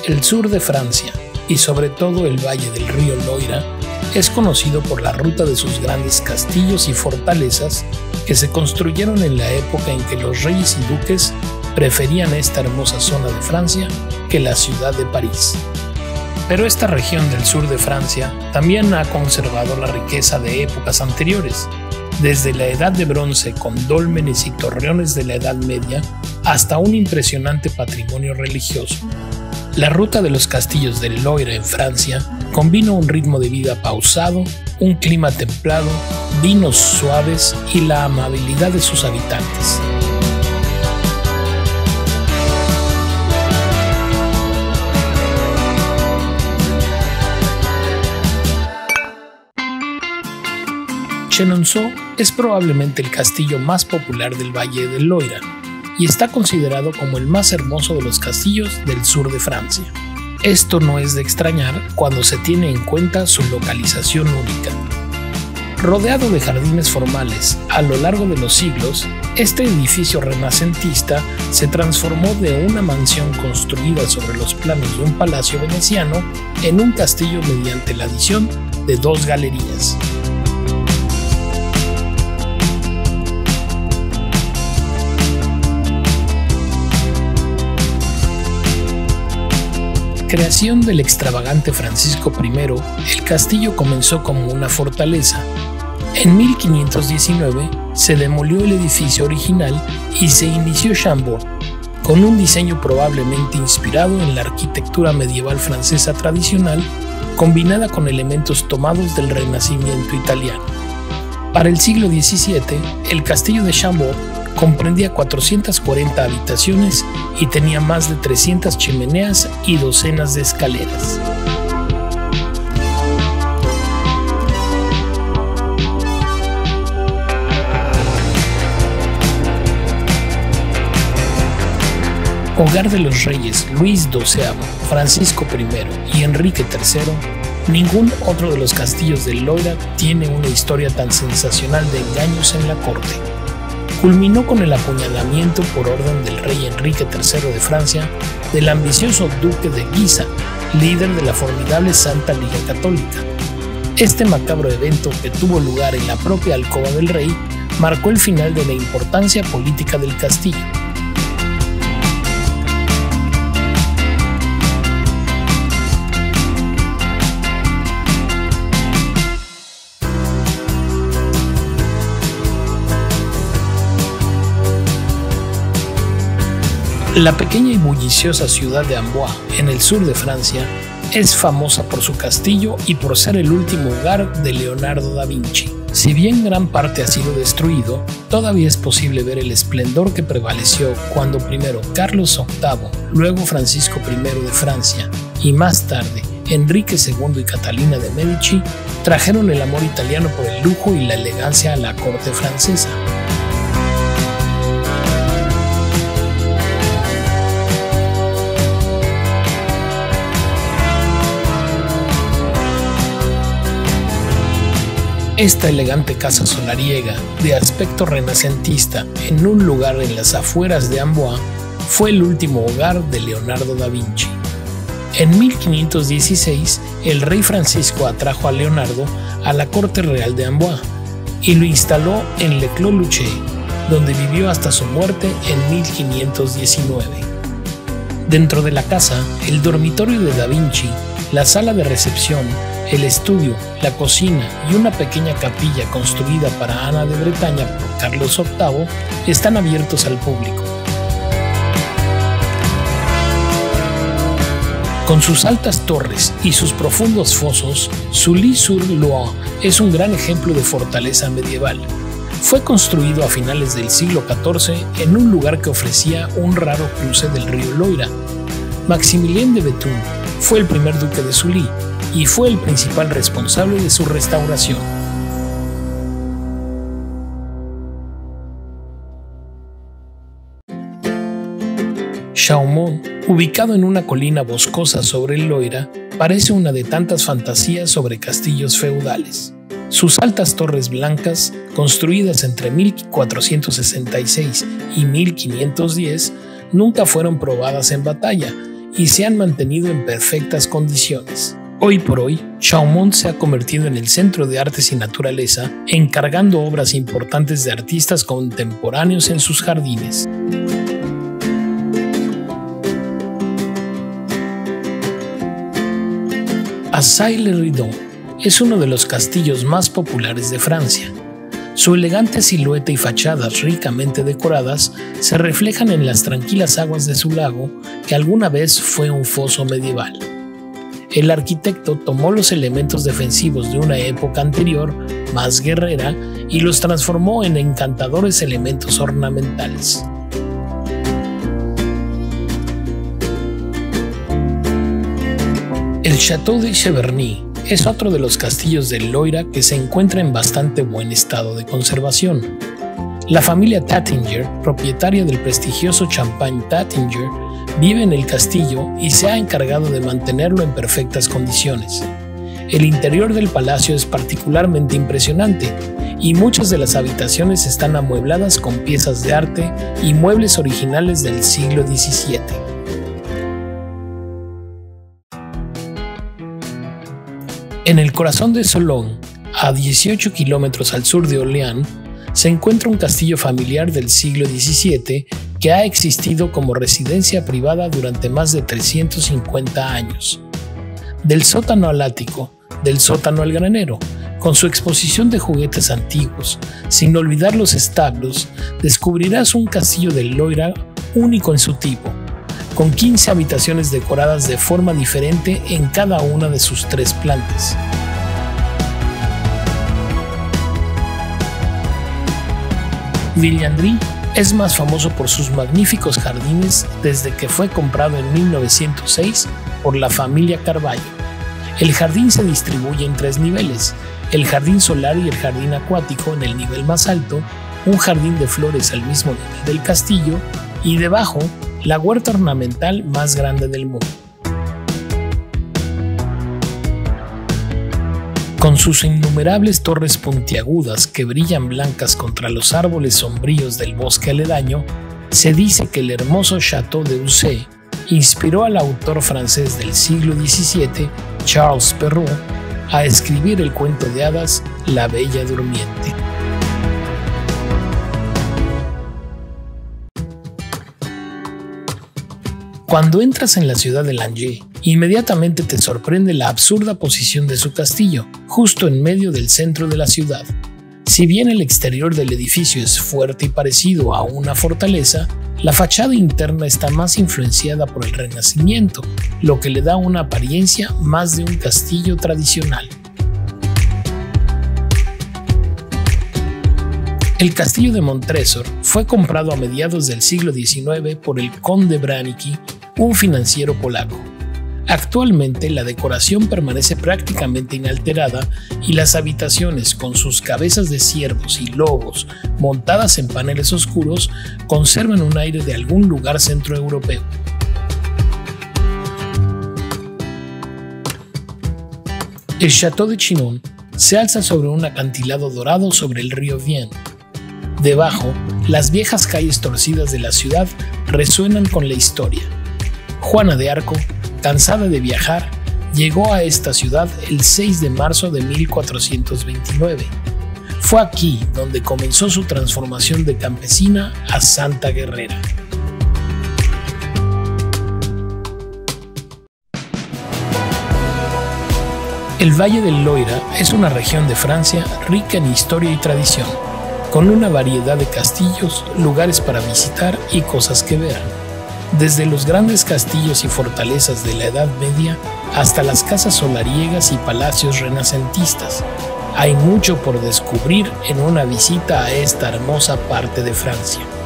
El sur de Francia, y sobre todo el valle del río Loira, es conocido por la ruta de sus grandes castillos y fortalezas que se construyeron en la época en que los reyes y duques preferían esta hermosa zona de Francia que la ciudad de París. Pero esta región del sur de Francia también ha conservado la riqueza de épocas anteriores, desde la Edad de Bronce con dólmenes y torreones de la Edad Media hasta un impresionante patrimonio religioso. La ruta de los castillos del Loira en Francia combina un ritmo de vida pausado, un clima templado, vinos suaves y la amabilidad de sus habitantes. Chenonceau es probablemente el castillo más popular del Valle del Loira y está considerado como el más hermoso de los castillos del sur de Francia. Esto no es de extrañar cuando se tiene en cuenta su localización única. Rodeado de jardines formales a lo largo de los siglos, este edificio renacentista se transformó de una mansión construida sobre los planos de un palacio veneciano en un castillo mediante la adición de 2 galerías. Creación del extravagante Francisco I, el castillo comenzó como una fortaleza. En 1519 se demolió el edificio original y se inició Chambord, con un diseño probablemente inspirado en la arquitectura medieval francesa tradicional, combinada con elementos tomados del Renacimiento italiano. Para el siglo XVII, el castillo de Chambord comprendía 440 habitaciones y tenía más de 300 chimeneas y docenas de escaleras. Hogar de los reyes Luis XII, Francisco I y Enrique III, ningún otro de los castillos del Loira tiene una historia tan sensacional de engaños en la corte. Culminó con el apuñalamiento por orden del rey Enrique III de Francia del ambicioso duque de Guisa, líder de la formidable Santa Liga Católica. Este macabro evento, que tuvo lugar en la propia alcoba del rey, marcó el final de la importancia política del castillo. La pequeña y bulliciosa ciudad de Amboise, en el sur de Francia, es famosa por su castillo y por ser el último hogar de Leonardo da Vinci. Si bien gran parte ha sido destruido, todavía es posible ver el esplendor que prevaleció cuando primero Carlos VIII, luego Francisco I de Francia y más tarde Enrique II y Catalina de Medici trajeron el amor italiano por el lujo y la elegancia a la corte francesa. Esta elegante casa solariega, de aspecto renacentista, en un lugar en las afueras de Amboise, fue el último hogar de Leonardo da Vinci. En 1516, el rey Francisco atrajo a Leonardo a la corte real de Amboise y lo instaló en Le Clos-Lucé, donde vivió hasta su muerte en 1519. Dentro de la casa, el dormitorio de da Vinci, la sala de recepción, el estudio, la cocina y una pequeña capilla construida para Ana de Bretaña por Carlos VIII están abiertos al público. Con sus altas torres y sus profundos fosos, Sully-sur-Loire es un gran ejemplo de fortaleza medieval. Fue construido a finales del siglo XIV en un lugar que ofrecía un raro cruce del río Loira. Maximilien de Bethune fue el primer duque de Sully y fue el principal responsable de su restauración. Chaumont, ubicado en una colina boscosa sobre el Loira, parece una de tantas fantasías sobre castillos feudales. Sus altas torres blancas, construidas entre 1466 y 1510, nunca fueron probadas en batalla y se han mantenido en perfectas condiciones. Hoy por hoy, Chaumont se ha convertido en el centro de artes y naturaleza, encargando obras importantes de artistas contemporáneos en sus jardines. Azay-le-Rideau es uno de los castillos más populares de Francia. Su elegante silueta y fachadas ricamente decoradas se reflejan en las tranquilas aguas de su lago, que alguna vez fue un foso medieval. El arquitecto tomó los elementos defensivos de una época anterior, más guerrera, y los transformó en encantadores elementos ornamentales. El Château de Cheverny es otro de los castillos del Loira que se encuentra en bastante buen estado de conservación. La familia Taittinger, propietaria del prestigioso champán Taittinger, vive en el castillo y se ha encargado de mantenerlo en perfectas condiciones. El interior del palacio es particularmente impresionante y muchas de las habitaciones están amuebladas con piezas de arte y muebles originales del siglo XVII. En el corazón de Solon, a 18 kilómetros al sur de Orleans, se encuentra un castillo familiar del siglo XVII que ha existido como residencia privada durante más de 350 años. Del sótano al ático, del sótano al granero, con su exposición de juguetes antiguos, sin olvidar los establos, descubrirás un castillo del Loira único en su tipo, con 15 habitaciones decoradas de forma diferente en cada una de sus 3 plantas. Villandry es más famoso por sus magníficos jardines desde que fue comprado en 1906 por la familia Carvalho. El jardín se distribuye en 3 niveles: el jardín solar y el jardín acuático en el nivel más alto, un jardín de flores al mismo nivel del castillo y debajo la huerta ornamental más grande del mundo. Con sus innumerables torres puntiagudas que brillan blancas contra los árboles sombríos del bosque aledaño, se dice que el hermoso Château de Ussé inspiró al autor francés del siglo XVII, Charles Perrault, a escribir el cuento de hadas La Bella Durmiente. Cuando entras en la ciudad de Langeais, inmediatamente te sorprende la absurda posición de su castillo, justo en medio del centro de la ciudad. Si bien el exterior del edificio es fuerte y parecido a una fortaleza, la fachada interna está más influenciada por el Renacimiento, lo que le da una apariencia más de un castillo tradicional. El castillo de Montresor fue comprado a mediados del siglo XIX por el conde Branicki, un financiero polaco. Actualmente la decoración permanece prácticamente inalterada y las habitaciones, con sus cabezas de ciervos y lobos montadas en paneles oscuros, conservan un aire de algún lugar centroeuropeo. El Château de Chinon se alza sobre un acantilado dorado sobre el río Vienne. Debajo, las viejas calles torcidas de la ciudad resuenan con la historia. Juana de Arco, cansada de viajar, llegó a esta ciudad el 6 de marzo de 1429. Fue aquí donde comenzó su transformación de campesina a santa guerrera. El Valle del Loira es una región de Francia rica en historia y tradición, con una variedad de castillos, lugares para visitar y cosas que ver. Desde los grandes castillos y fortalezas de la Edad Media hasta las casas solariegas y palacios renacentistas, hay mucho por descubrir en una visita a esta hermosa parte de Francia.